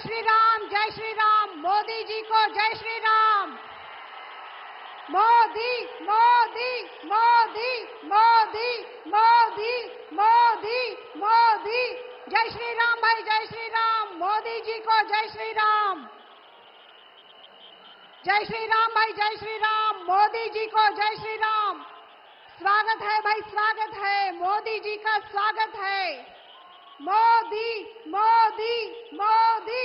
जय श्री राम, मोदी जी को जय श्री राम। मोदी मोदी मोदी मोदी मोदी मोदी मोदी, जय श्री राम भाई, जय श्री राम। मोदी जी को जय श्री राम। जय श्री राम भाई, जय श्री राम। मोदी जी को जय श्री राम। स्वागत है भाई, स्वागत है, मोदी जी का स्वागत है। मोदी मोदी मोदी।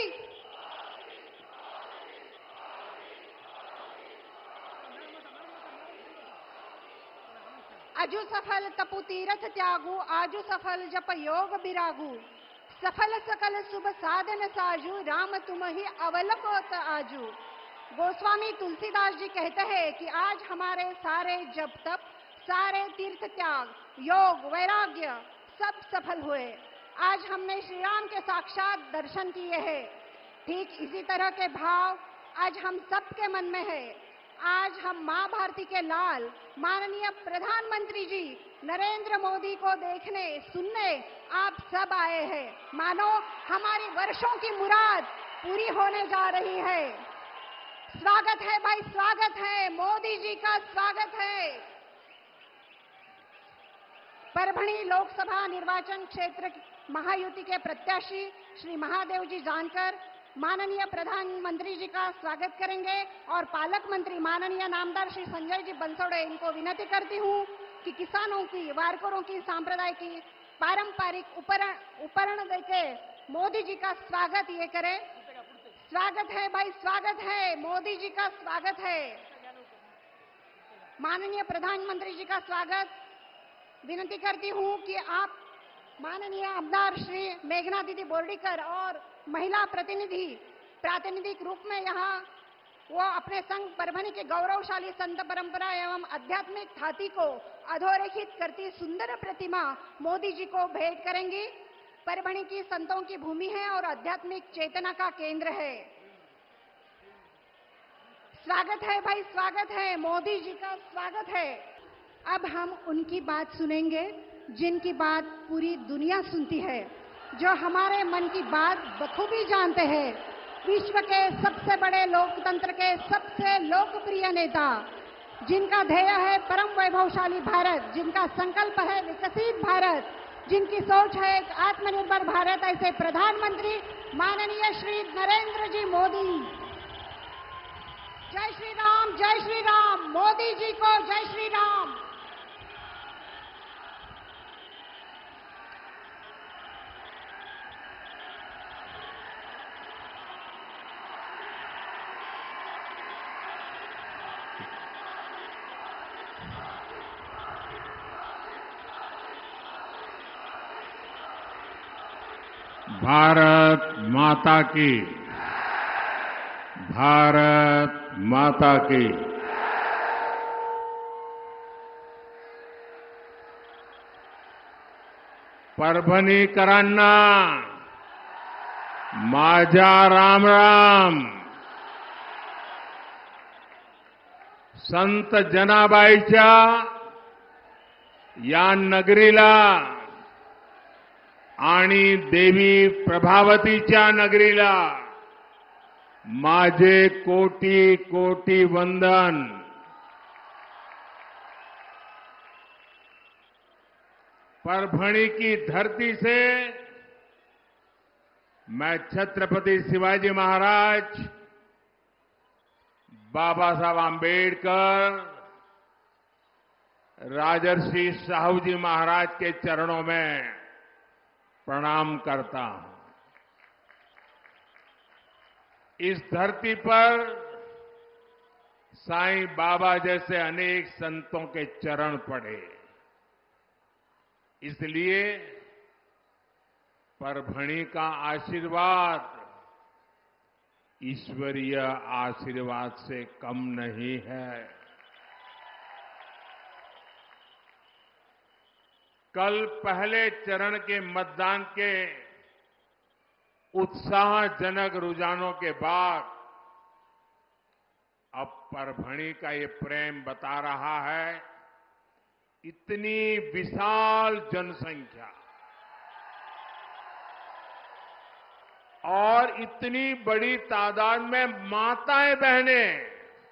अजु सफल तपु तीरथ त्यागु, आजु सफल जप योग बिरागु। सफल सकल शुभ साधन साजू, राम तुम ही अवलंबोत आजू। गोस्वामी तुलसीदास जी कहते हैं कि आज हमारे सारे जप तप, सारे तीर्थ त्याग, योग वैराग्य सब सफल हुए। आज हमने श्री राम के साक्षात दर्शन किए हैं। ठीक इसी तरह के भाव आज हम सबके मन में है। आज हम मां भारती के लाल माननीय प्रधानमंत्री जी नरेंद्र मोदी को देखने सुनने आप सब आए हैं। मानो हमारी वर्षों की मुराद पूरी होने जा रही है। स्वागत है भाई, स्वागत है, मोदी जी का स्वागत है। परभणी लोकसभा निर्वाचन क्षेत्र महायुति के प्रत्याशी श्री महादेव जी जानकर माननीय प्रधानमंत्री जी का स्वागत करेंगे और पालक मंत्री माननीय नामदार श्री संजय जी बंसोड़े, इनको विनती करती हूं कि किसानों की, वारकरों की, सांप्रदाय की पारंपरिक उपकरण देके मोदी जी का स्वागत ये करें। स्वागत है भाई, स्वागत है, मोदी जी का स्वागत है। माननीय प्रधानमंत्री जी का स्वागत। विनती करती हूं कि आप माननीय आमदार श्री मेघना दीदी बोर्डीकर और महिला प्रातिनिधिक रूप में यहाँ वो अपने संघ परभणी के गौरवशाली संत परंपरा एवं आध्यात्मिक ख्याति को अधोरेखित करती सुंदर प्रतिमा मोदी जी को भेंट करेंगी। परभणी की संतों की भूमि है और आध्यात्मिक चेतना का केंद्र है। स्वागत है भाई, स्वागत है, मोदी जी का स्वागत है। अब हम उनकी बात सुनेंगे जिनकी बात पूरी दुनिया सुनती है, जो हमारे मन की बात बखूबी जानते हैं। विश्व के सबसे बड़े लोकतंत्र के सबसे लोकप्रिय नेता, जिनका ध्येय है परम वैभवशाली भारत, जिनका संकल्प है विकसित भारत, जिनकी सोच है एक आत्मनिर्भर भारत, ऐसे प्रधानमंत्री माननीय श्री नरेंद्र जी मोदी। जय श्री राम, जय श्री राम, मोदी जी को जय श्री राम। भारत माता की, भारत माता की। परभणीकरांना माझा राम राम। संत जनाबाईच्या या नगरीला आणि देवी प्रभावतीच्या नगरीला माझे कोटी कोटी वंदन। परभणी की धरती से मैं छत्रपति शिवाजी महाराज, बाबा साहब आंबेडकर, राजर्षि साहू जी महाराज के चरणों में प्रणाम करता हूं। इस धरती पर साईं बाबा जैसे अनेक संतों के चरण पड़े, इसलिए परभणी का आशीर्वाद ईश्वरीय आशीर्वाद से कम नहीं है। कल पहले चरण के मतदान के उत्साहजनक रुझानों के बाद अब परभणी का ये प्रेम बता रहा है, इतनी विशाल जनसंख्या और इतनी बड़ी तादाद में माताएं बहनें,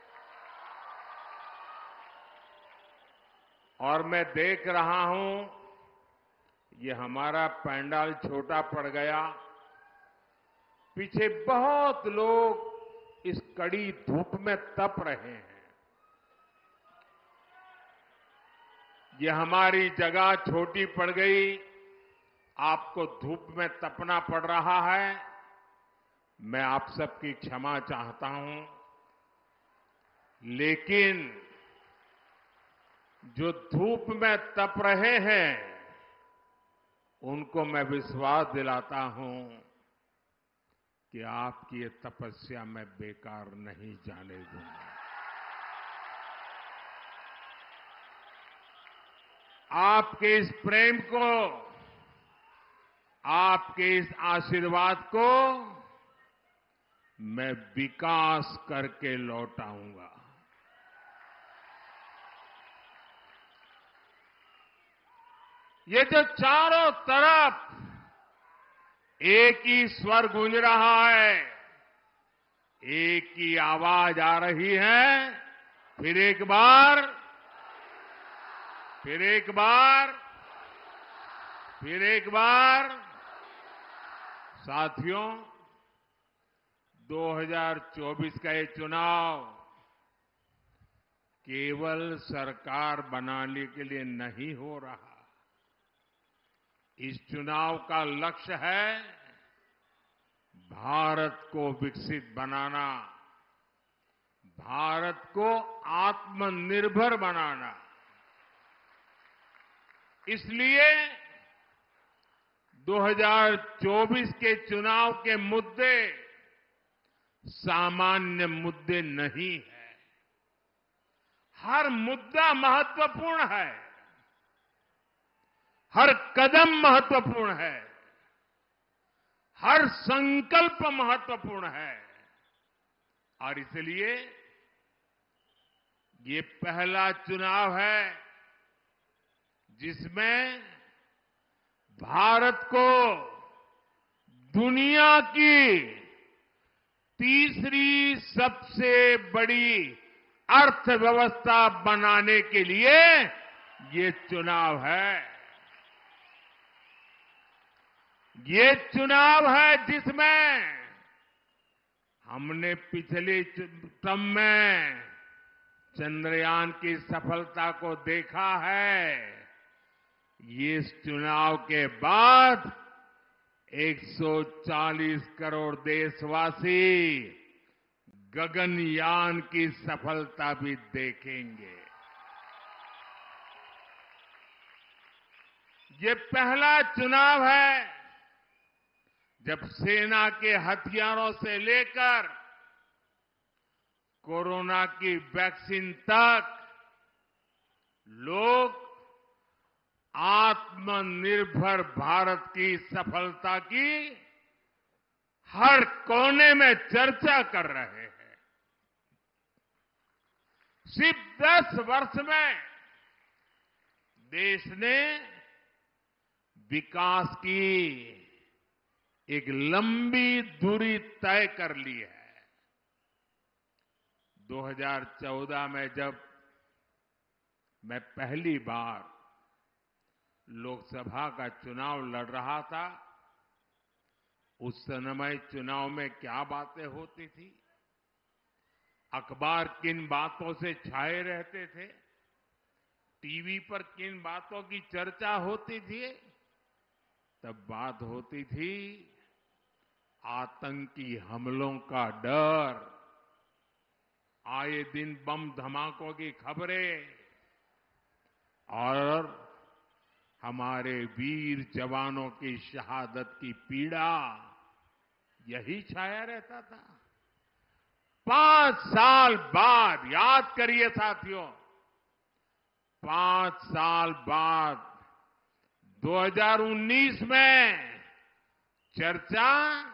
और मैं देख रहा हूं ये हमारा पंडाल छोटा पड़ गया। पीछे बहुत लोग इस कड़ी धूप में तप रहे हैं। ये हमारी जगह छोटी पड़ गई, आपको धूप में तपना पड़ रहा है। मैं आप सबकी क्षमा चाहता हूं, लेकिन जो धूप में तप रहे हैं उनको मैं विश्वास दिलाता हूं कि आपकी ये तपस्या मैं बेकार नहीं जाने दूंगा। आपके इस प्रेम को, आपके इस आशीर्वाद को मैं विकास करके लौटाऊंगा। ये जो चारों तरफ एक ही स्वर गूंज रहा है, एक ही आवाज आ रही है, फिर एक बार, फिर एक बार, फिर एक बार। साथियों, 2024 का ये चुनाव केवल सरकार बनाने के लिए नहीं हो रहा। इस चुनाव का लक्ष्य है भारत को विकसित बनाना, भारत को आत्मनिर्भर बनाना। इसलिए 2024 के चुनाव के मुद्दे सामान्य मुद्दे नहीं है। हर मुद्दा महत्वपूर्ण है, हर कदम महत्वपूर्ण है, हर संकल्प महत्वपूर्ण है। और इसलिए ये पहला चुनाव है जिसमें भारत को दुनिया की तीसरी सबसे बड़ी अर्थव्यवस्था बनाने के लिए ये चुनाव है। ये चुनाव है जिसमें हमने पिछले टर्म में चंद्रयान की सफलता को देखा है। ये इस चुनाव के बाद 140 करोड़ देशवासी गगनयान की सफलता भी देखेंगे। ये पहला चुनाव है जब सेना के हथियारों से लेकर कोरोना की वैक्सीन तक लोग आत्मनिर्भर भारत की सफलता की हर कोने में चर्चा कर रहे हैं। सिर्फ 10 वर्ष में देश ने विकास की एक लंबी दूरी तय कर ली है। 2014 में जब मैं पहली बार लोकसभा का चुनाव लड़ रहा था, उस समय चुनाव में क्या बातें होती थी, अखबार किन बातों से छाए रहते थे, टीवी पर किन बातों की चर्चा होती थी, तब बात होती थी आतंकी हमलों का डर, आए दिन बम धमाकों की खबरें और हमारे वीर जवानों की शहादत की पीड़ा, यही छाया रहता था। 5 साल बाद, याद करिए साथियों, 5 साल बाद 2019 में चर्चा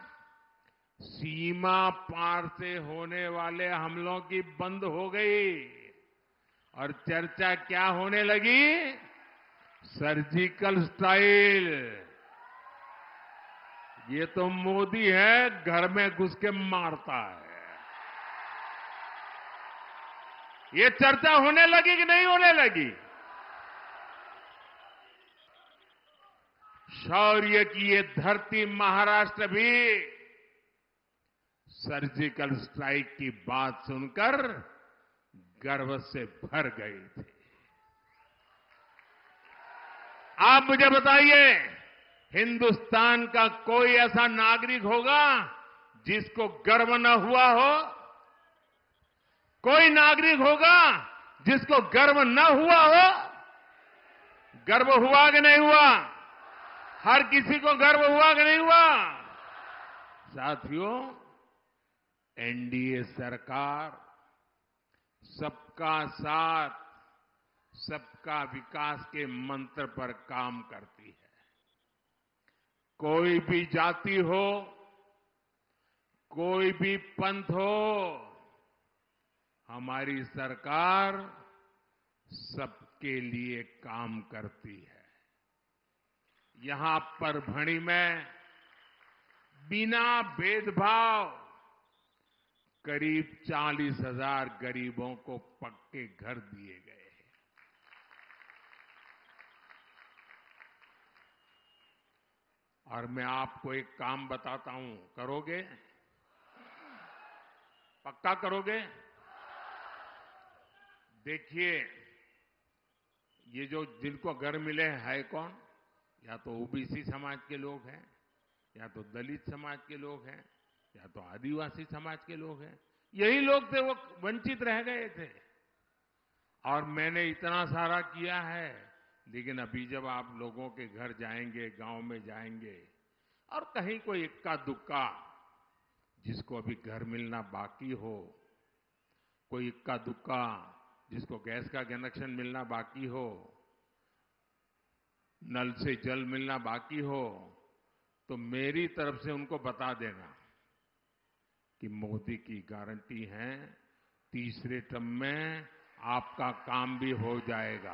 सीमा पार से होने वाले हमलों की बंद हो गई और चर्चा क्या होने लगी? सर्जिकल स्ट्राइक, ये तो मोदी है, घर में घुस के मारता है। ये चर्चा होने लगी कि नहीं होने लगी? शौर्य की ये धरती महाराष्ट्र भी सर्जिकल स्ट्राइक की बात सुनकर गर्व से भर गई थी। आप मुझे बताइए, हिंदुस्तान का कोई ऐसा नागरिक होगा जिसको गर्व न हुआ हो? कोई नागरिक होगा जिसको गर्व न हुआ हो? गर्व हुआ कि नहीं हुआ? हर किसी को गर्व हुआ कि नहीं हुआ? साथियों, एनडीए सरकार सबका साथ, सबका विकास के मंत्र पर काम करती है। कोई भी जाति हो, कोई भी पंथ हो, हमारी सरकार सबके लिए काम करती है। यहां परभणी में बिना भेदभाव करीब 40,000 गरीबों को पक्के घर दिए गए हैं। और मैं आपको एक काम बताता हूं, करोगे? पक्का करोगे? देखिए, ये जो जिनको घर मिले हैं कौन? या तो ओबीसी समाज के लोग हैं, या तो दलित समाज के लोग हैं, या तो आदिवासी समाज के लोग हैं। यही लोग थे, वो वंचित रह गए थे। और मैंने इतना सारा किया है, लेकिन अभी जब आप लोगों के घर जाएंगे, गांव में जाएंगे, और कहीं कोई इक्का दुक्का जिसको अभी घर मिलना बाकी हो, कोई इक्का दुक्का जिसको गैस का कनेक्शन मिलना बाकी हो, नल से जल मिलना बाकी हो, तो मेरी तरफ से उनको बता देना कि मोदी की गारंटी है, तीसरे टर्म में आपका काम भी हो जाएगा।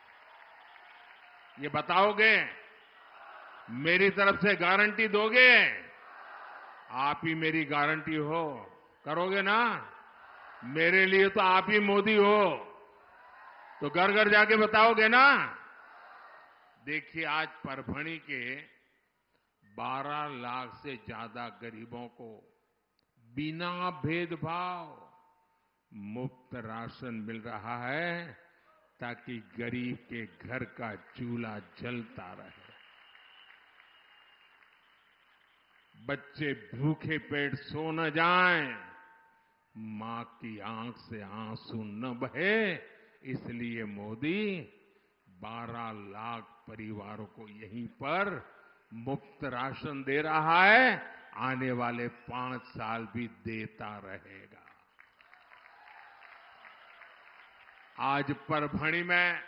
ये बताओगे? मेरी तरफ से गारंटी दोगे? आप ही मेरी गारंटी हो, करोगे ना? मेरे लिए तो आप ही मोदी हो, तो घर घर जाके बताओगे ना? देखिए, आज परभणी के 12 लाख से ज्यादा गरीबों को बिना भेदभाव मुफ्त राशन मिल रहा है, ताकि गरीब के घर का चूल्हा जलता रहे, बच्चे भूखे पेट सो न जाएं, मां की आंख से आंसू न बहे। इसलिए मोदी 12 लाख परिवारों को यहीं पर मुफ्त राशन दे रहा है, आने वाले 5 साल भी देता रहेगा। आज परभणी में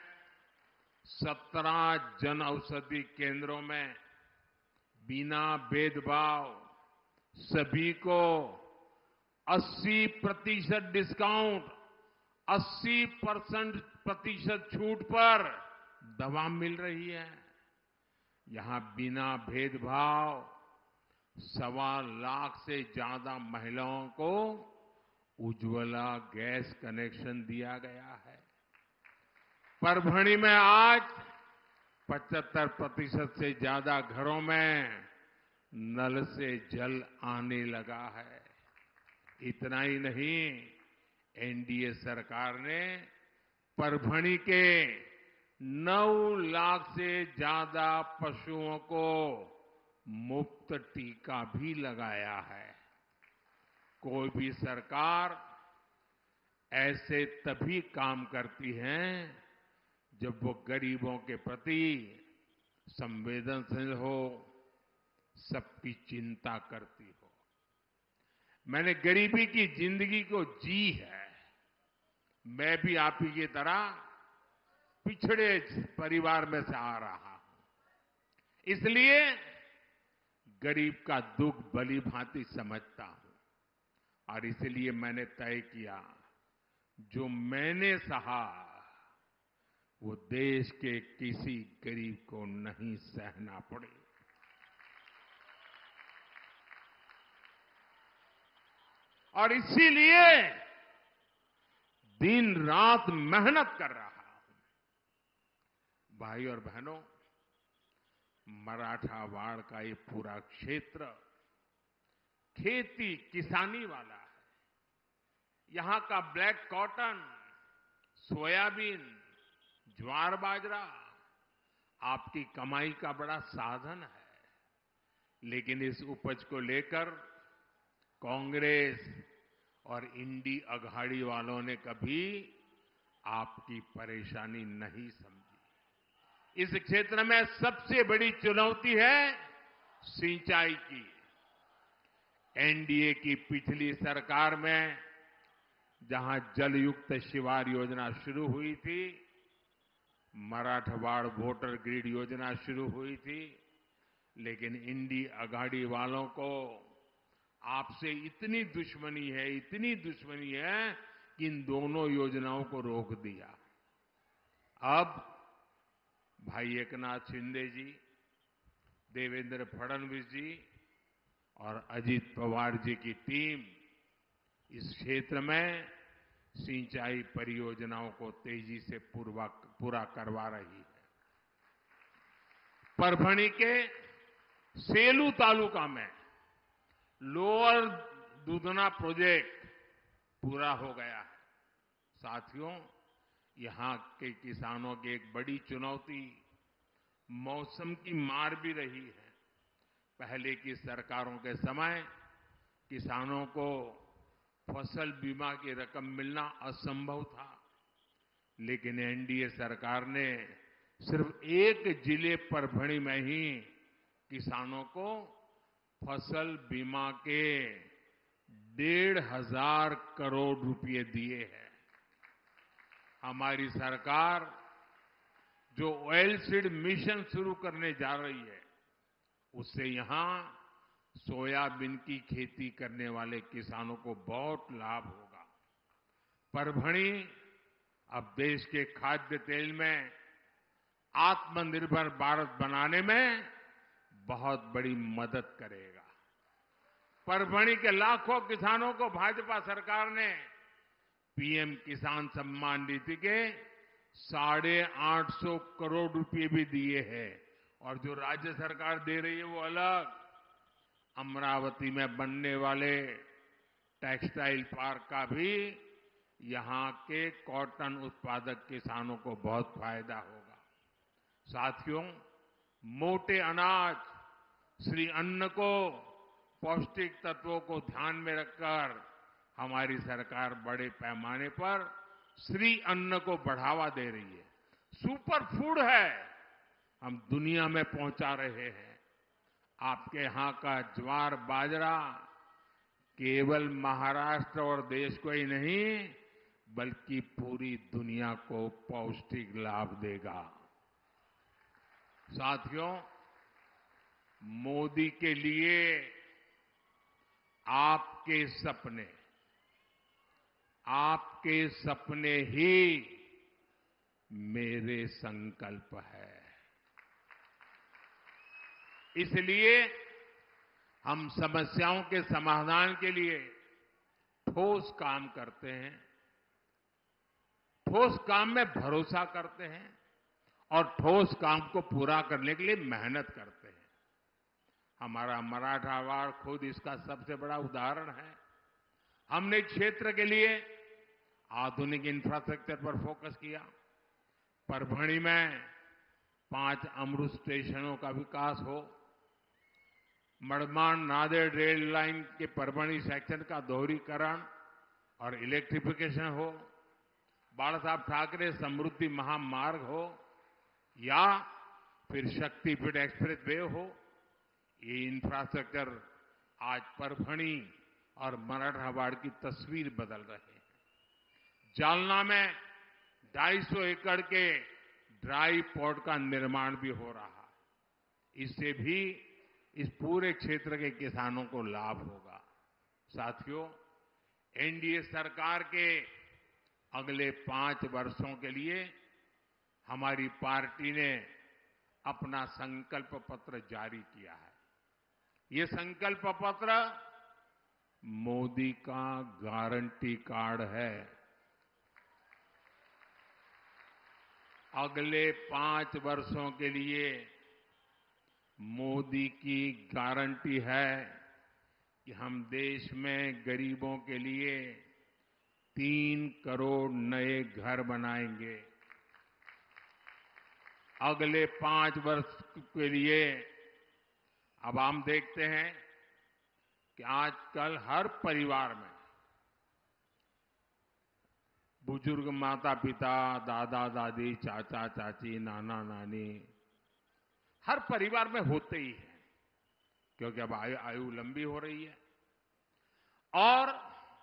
17 जन औषधि केंद्रों में बिना भेदभाव सभी को 80% डिस्काउंट, 80% छूट पर दवा मिल रही है। यहां बिना भेदभाव 1.25 लाख से ज्यादा महिलाओं को उज्ज्वला गैस कनेक्शन दिया गया है। परभणी में आज 75% से ज्यादा घरों में नल से जल आने लगा है। इतना ही नहीं, एनडीए सरकार ने परभणी के 9 लाख से ज्यादा पशुओं को मुफ्त टीका भी लगाया है। कोई भी सरकार ऐसे तभी काम करती है जब वो गरीबों के प्रति संवेदनशील हो, सबकी चिंता करती हो। मैंने गरीबी की जिंदगी को जी है। मैं भी आप ही की तरह पिछड़े परिवार में से आ रहा हूं, इसलिए गरीब का दुख भली भांति समझता हूं। और इसलिए मैंने तय किया, जो मैंने सहा वो देश के किसी गरीब को नहीं सहना पड़े। और इसीलिए दिन रात मेहनत कर रहा हूं। भाई और बहनों, मराठावाड़ का ये पूरा क्षेत्र खेती किसानी वाला है। यहां का ब्लैक कॉटन, सोयाबीन, ज्वार बाजरा आपकी कमाई का बड़ा साधन है। लेकिन इस उपज को लेकर कांग्रेस और इंडी अघाड़ी वालों ने कभी आपकी परेशानी नहीं समझी। इस क्षेत्र में सबसे बड़ी चुनौती है सिंचाई की। एनडीए की पिछली सरकार में जहां जलयुक्त शिवार योजना शुरू हुई थी, मराठवाड़ वोटर ग्रिड योजना शुरू हुई थी, लेकिन इंडी अघाड़ी वालों को आपसे इतनी दुश्मनी है कि इन दोनों योजनाओं को रोक दिया। अब भाई एकनाथ शिंदे जी, देवेंद्र फडणवीस जी और अजित पवार जी की टीम इस क्षेत्र में सिंचाई परियोजनाओं को तेजी से पूरा करवा रही है। परभणी के सेलू तालुका में लोअर दूधना प्रोजेक्ट पूरा हो गया है। साथियों, यहां के किसानों की एक बड़ी चुनौती मौसम की मार भी रही है। पहले की सरकारों के समय किसानों को फसल बीमा की रकम मिलना असंभव था, लेकिन एनडीए सरकार ने सिर्फ एक जिले परभणी में ही किसानों को फसल बीमा के 1,500 करोड़ रुपए दिए हैं। हमारी सरकार जो ऑयल सीड मिशन शुरू करने जा रही है, उससे यहां सोयाबीन की खेती करने वाले किसानों को बहुत लाभ होगा। परभणी अब देश के खाद्य तेल में आत्मनिर्भर भारत बनाने में बहुत बड़ी मदद करेगा। परभणी के लाखों किसानों को भाजपा सरकार ने पीएम किसान सम्मान निधि के 850 करोड़ रुपए भी दिए हैं, और जो राज्य सरकार दे रही है वो अलग। अमरावती में बनने वाले टेक्सटाइल पार्क का भी यहां के कॉटन उत्पादक किसानों को बहुत फायदा होगा। साथियों, मोटे अनाज श्री अन्न को पौष्टिक तत्वों को ध्यान में रखकर हमारी सरकार बड़े पैमाने पर श्री अन्न को बढ़ावा दे रही है। सुपर फूड है, हम दुनिया में पहुंचा रहे हैं। आपके यहां का ज्वार बाजरा केवल महाराष्ट्र और देश को ही नहीं बल्कि पूरी दुनिया को पौष्टिक लाभ देगा। साथियों, मोदी के लिए आपके सपने ही मेरे संकल्प है। इसलिए हम समस्याओं के समाधान के लिए ठोस काम करते हैं, ठोस काम में भरोसा करते हैं और ठोस काम को पूरा करने के लिए मेहनत करते हैं। हमारा मराठावाड़ खुद इसका सबसे बड़ा उदाहरण है। हमने क्षेत्र के लिए आधुनिक इंफ्रास्ट्रक्चर पर फोकस किया। परभणी में 5 अमृत स्टेशनों का विकास हो, मड़मान नांदेड़ रेल लाइन के परभणी सेक्शन का दोहरीकरण और इलेक्ट्रिफिकेशन हो, बाला साहब ठाकरे समृद्धि महामार्ग हो या फिर शक्तिपीठ एक्सप्रेस वे हो, ये इंफ्रास्ट्रक्चर आज परभणी और मराठावाड़ की तस्वीर बदल रहे हैं। जालना में 250 एकड़ के ड्राई पोर्ट का निर्माण भी हो रहा है। इससे भी इस पूरे क्षेत्र के किसानों को लाभ होगा। साथियों, एनडीए सरकार के अगले 5 वर्षों के लिए हमारी पार्टी ने अपना संकल्प पत्र जारी किया है। ये संकल्प पत्र मोदी का गारंटी कार्ड है। अगले 5 वर्षों के लिए मोदी की गारंटी है कि हम देश में गरीबों के लिए 3 करोड़ नए घर बनाएंगे। अगले 5 वर्ष के लिए अब हम देखते हैं कि आजकल हर परिवार में बुजुर्ग माता पिता, दादा दादी, चाचा चाची, नाना नानी हर परिवार में होते ही हैं, क्योंकि अब आयु लंबी हो रही है। और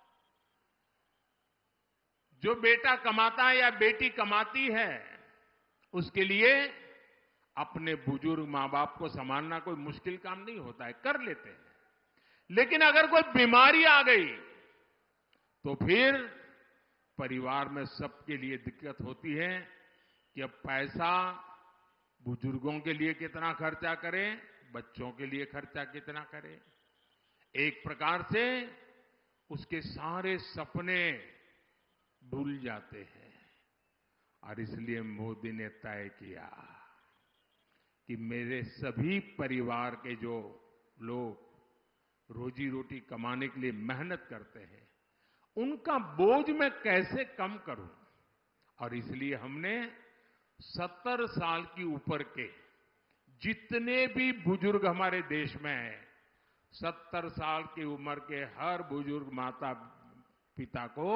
जो बेटा कमाता है या बेटी कमाती है, उसके लिए अपने बुजुर्ग मां बाप को संभालना कोई मुश्किल काम नहीं होता है, कर लेते हैं। लेकिन अगर कोई बीमारी आ गई तो फिर परिवार में सबके लिए दिक्कत होती है कि अब पैसा बुजुर्गों के लिए कितना खर्चा करें, बच्चों के लिए खर्चा कितना करें। एक प्रकार से उसके सारे सपने भूल जाते हैं। और इसलिए मोदी ने तय किया कि मेरे सभी परिवार के जो लोग रोजी रोटी कमाने के लिए मेहनत करते हैं, उनका बोझ मैं कैसे कम करूं। और इसलिए हमने 70 साल की ऊपर के जितने भी बुजुर्ग हमारे देश में हैं, 70 साल की उम्र के हर बुजुर्ग माता पिता को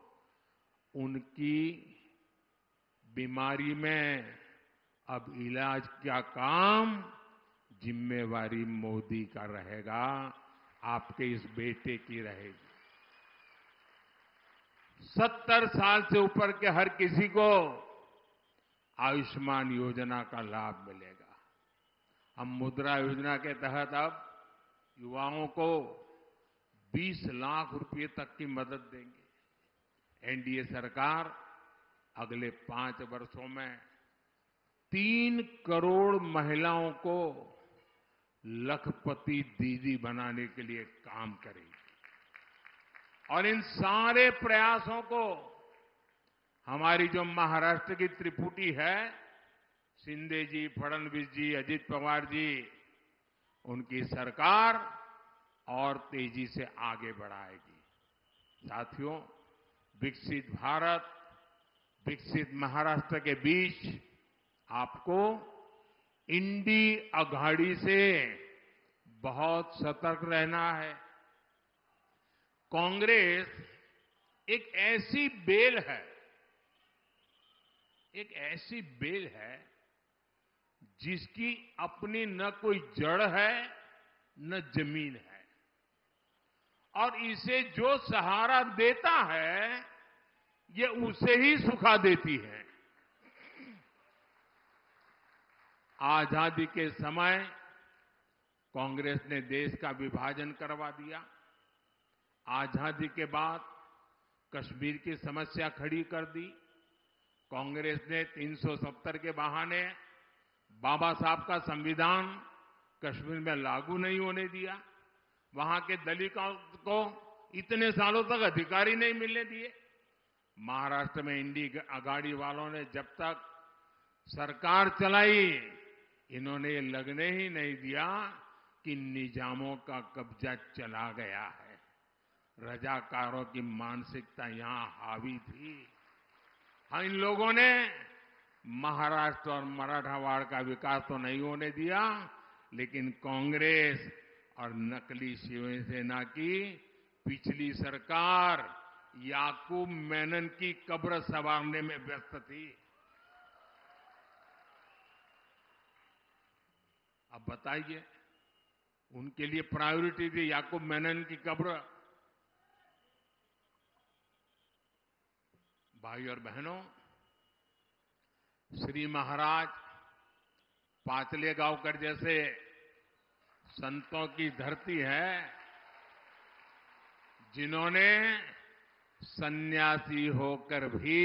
उनकी बीमारी में अब इलाज का काम जिम्मेवारी मोदी का रहेगा, आपके इस बेटे की रहेगी। 70 साल से ऊपर के हर किसी को आयुष्मान योजना का लाभ मिलेगा। हम मुद्रा योजना के तहत अब युवाओं को 20 लाख रुपए तक की मदद देंगे। एनडीए सरकार अगले 5 वर्षों में 3 करोड़ महिलाओं को लखपति दीदी बनाने के लिए काम करेगी। और इन सारे प्रयासों को हमारी जो महाराष्ट्र की त्रिपुटी है, शिंदे जी, फडणवीस जी, अजित पवार जी, उनकी सरकार और तेजी से आगे बढ़ाएगी। साथियों, विकसित भारत, विकसित महाराष्ट्र के बीच आपको इंडी अघाड़ी से बहुत सतर्क रहना है। कांग्रेस एक ऐसी बेल है जिसकी अपनी न कोई जड़ है न जमीन है, और इसे जो सहारा देता है ये उसे ही सुखा देती है। आजादी के समय कांग्रेस ने देश का विभाजन करवा दिया। आजादी के बाद कश्मीर की समस्या खड़ी कर दी। कांग्रेस ने 370 के बहाने बाबा साहब का संविधान कश्मीर में लागू नहीं होने दिया। वहां के दलितों को इतने सालों तक अधिकार ही नहीं मिलने दिए। महाराष्ट्र में इंडी अघाड़ी वालों ने जब तक सरकार चलाई, इन्होंने ये लगने ही नहीं दिया कि निजामों का कब्जा चला गया है। रजाकारों की मानसिकता यहां हावी थी। हाँ, इन लोगों ने महाराष्ट्र और मराठवाड़ का विकास तो नहीं होने दिया, लेकिन कांग्रेस और नकली शिवसेना की पिछली सरकार याकूब मेनन की कब्र संवारने में व्यस्त थी। अब बताइए, उनके लिए प्रायोरिटी थी याकूब मेनन की कब्र। भाई और बहनों, श्री महाराज पाचलेगांवकर जैसे संतों की धरती है, जिन्होंने सन्यासी होकर भी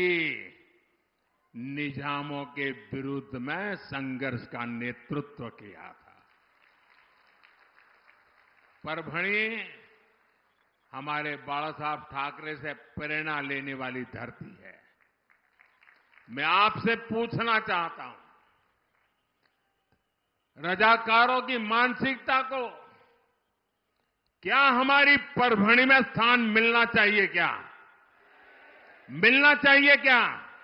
निजामों के विरुद्ध में संघर्ष का नेतृत्व किया था। परभणी हमारे बाला साहब ठाकरे से प्रेरणा लेने वाली धरती है। मैं आपसे पूछना चाहता हूं, रजाकारों की मानसिकता को क्या हमारी परभणी में स्थान मिलना चाहिए क्या? मिलना चाहिए क्या?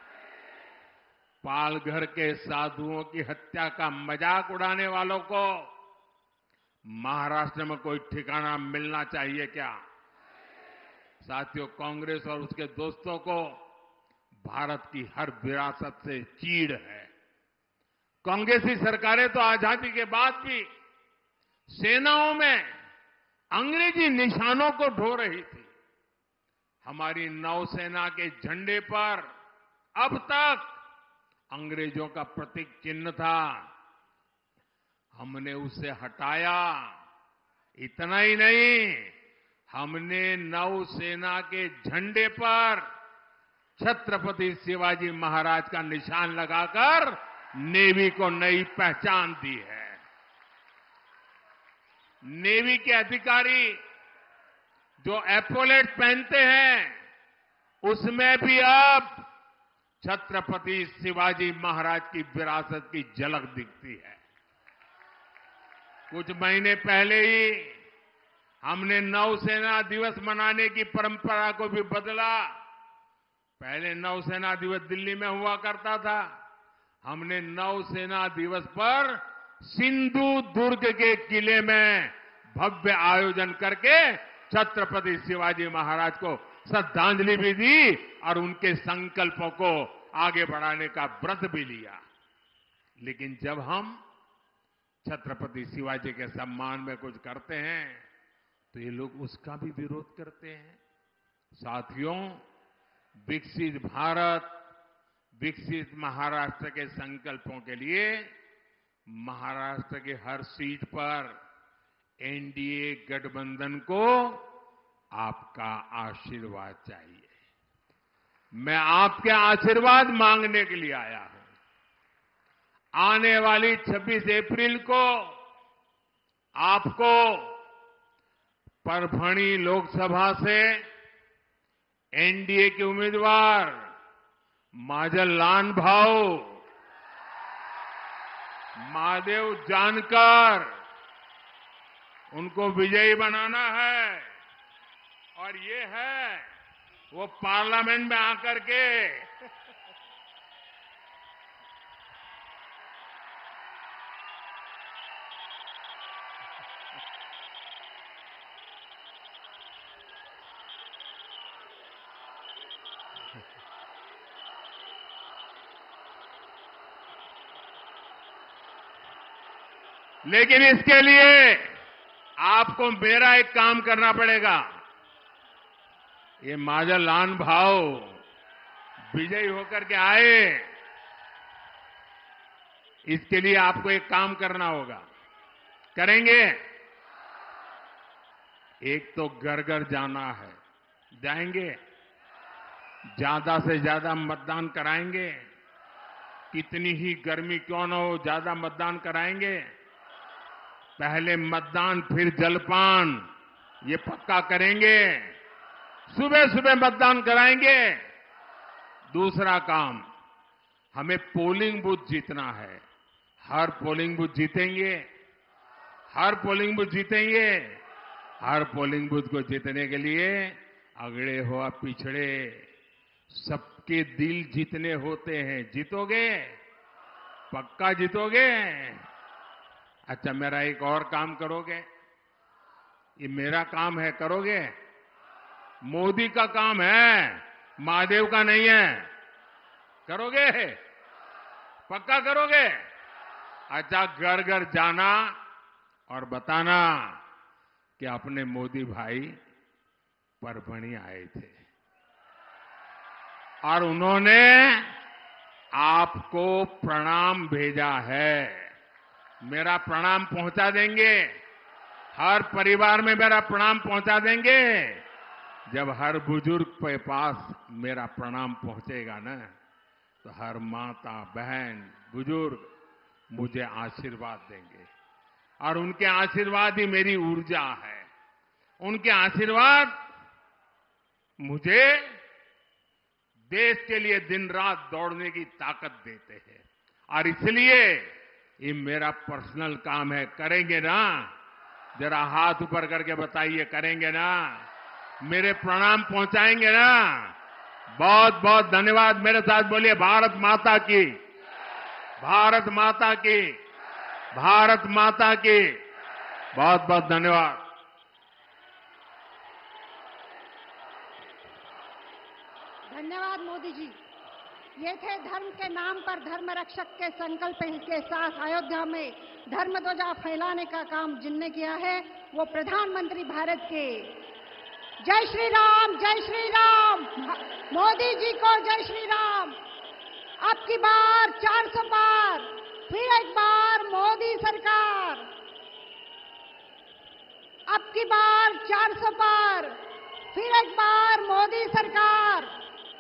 पालघर के साधुओं की हत्या का मजाक उड़ाने वालों को महाराष्ट्र में कोई ठिकाना मिलना चाहिए क्या? साथियों, कांग्रेस और उसके दोस्तों को भारत की हर विरासत से चीड़ है। कांग्रेसी सरकारें तो आजादी के बाद भी सेनाओं में अंग्रेजी निशानों को ढो रही थी। हमारी नौसेना के झंडे पर अब तक अंग्रेजों का प्रतीक चिन्ह था, हमने उसे हटाया। इतना ही नहीं, हमने नौसेना के झंडे पर छत्रपति शिवाजी महाराज का निशान लगाकर नेवी को नई पहचान दी है। नेवी के अधिकारी जो एपोलेट पहनते हैं, उसमें भी अब छत्रपति शिवाजी महाराज की विरासत की झलक दिखती है। कुछ महीने पहले ही हमने नौसेना दिवस मनाने की परंपरा को भी बदला। पहले नौसेना दिवस दिल्ली में हुआ करता था, हमने नौसेना दिवस पर सिंधु दुर्ग के किले में भव्य आयोजन करके छत्रपति शिवाजी महाराज को श्रद्धांजलि भी दी और उनके संकल्पों को आगे बढ़ाने का व्रत भी लिया। लेकिन जब हम छत्रपति शिवाजी के सम्मान में कुछ करते हैं तो ये लोग उसका भी विरोध करते हैं। साथियों, विकसित भारत, विकसित महाराष्ट्र के संकल्पों के लिए महाराष्ट्र के हर सीट पर एनडीए गठबंधन को आपका आशीर्वाद चाहिए। मैं आपके आशीर्वाद मांगने के लिए आया हूं। आने वाली 26 अप्रैल को आपको परभणी लोकसभा से एनडीए के उम्मीदवार माजल लानभाऊ, महादेव जानकर, उनको विजयी बनाना है। और ये है वो पार्लियामेंट में आकर के लेकिन इसके लिए आपको मेरा एक काम करना पड़ेगा। ये माजल लानभाऊ विजयी होकर के आए, इसके लिए आपको एक काम करना होगा। करेंगे? एक तो घर घर जाना है, जाएंगे? ज्यादा से ज्यादा मतदान कराएंगे, कितनी ही गर्मी क्यों न हो, ज्यादा मतदान कराएंगे। पहले मतदान फिर जलपान, ये पक्का करेंगे। सुबह सुबह मतदान कराएंगे। दूसरा काम, हमें पोलिंग बूथ जीतना है। हर पोलिंग बूथ जीतेंगे, हर पोलिंग बूथ जीतेंगे। हर पोलिंग बूथ को जीतने के लिए अगड़े हो या पिछड़े सबके दिल जीतने होते हैं। जीतोगे? पक्का जीतोगे? अच्छा, मेरा एक और काम करोगे? ये मेरा काम है, करोगे? मोदी का काम है, महादेव का नहीं है। करोगे? पक्का करोगे? अच्छा, घर घर जाना और बताना कि अपने मोदी भाई परभणी आए थे और उन्होंने आपको प्रणाम भेजा है। मेरा प्रणाम पहुंचा देंगे, हर परिवार में मेरा प्रणाम पहुंचा देंगे। जब हर बुजुर्ग के पास मेरा प्रणाम पहुंचेगा ना, तो हर माता, बहन, बुजुर्ग मुझे आशीर्वाद देंगे और उनके आशीर्वाद ही मेरी ऊर्जा है। उनके आशीर्वाद मुझे देश के लिए दिन रात दौड़ने की ताकत देते हैं। और इसलिए ये मेरा पर्सनल काम है। करेंगे ना? जरा हाथ ऊपर करके बताइए, करेंगे ना? मेरे प्रणाम पहुंचाएंगे ना? बहुत बहुत धन्यवाद। मेरे साथ बोलिए, भारत माता की, भारत माता की, भारत माता की। बहुत बहुत धन्यवाद। धन्यवाद मोदी जी। ये थे धर्म के नाम पर धर्म रक्षक के संकल्प के साथ अयोध्या में धर्म ध्वजा फैलाने का काम जिनने किया है, वो प्रधानमंत्री भारत के। जय श्री राम, जय श्री राम। मोदी जी को जय श्री राम। अब की बार 400 पार, फिर एक बार मोदी सरकार। अब की बार 400 पार, फिर एक बार मोदी सरकार।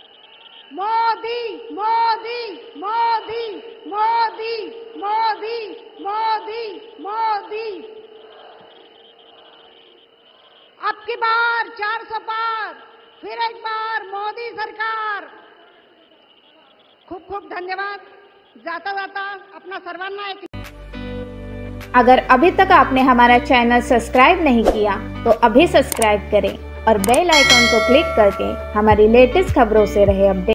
मोदी मोदी मोदी मोदी मोदी मोदी मोदी। अब की बार 400 पार, फिर एक बार मोदी सरकार। खूब खूब धन्यवाद। जाता जाता अपना सर्वांना एक। अगर अभी तक आपने हमारा चैनल सब्सक्राइब नहीं किया तो अभी सब्सक्राइब करें और बेल आइकॉन को क्लिक करके हमारी लेटेस्ट खबरों से रहे अपडेट।